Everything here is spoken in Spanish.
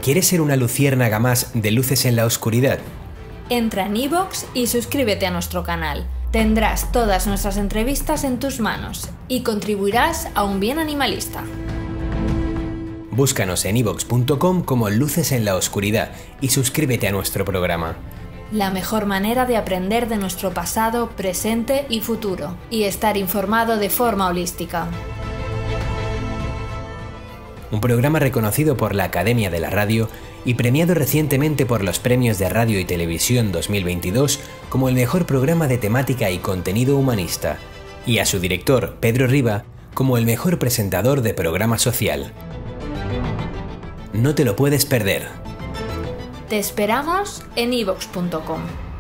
¿Quieres ser una luciérnaga más de Luces en la Oscuridad? Entra en iVoox y suscríbete a nuestro canal. Tendrás todas nuestras entrevistas en tus manos y contribuirás a un bien animalista. Búscanos en iVoox.com como Luces en la Oscuridad y suscríbete a nuestro programa. La mejor manera de aprender de nuestro pasado, presente y futuro, y estar informado de forma holística. Un programa reconocido por la Academia de la Radio y premiado recientemente por los Premios de Radio y Televisión 2022 como el mejor programa de temática y contenido humanista, y a su director, Pedro Riba, como el mejor presentador de programa social. No te lo puedes perder. Te esperamos en iVoox.com.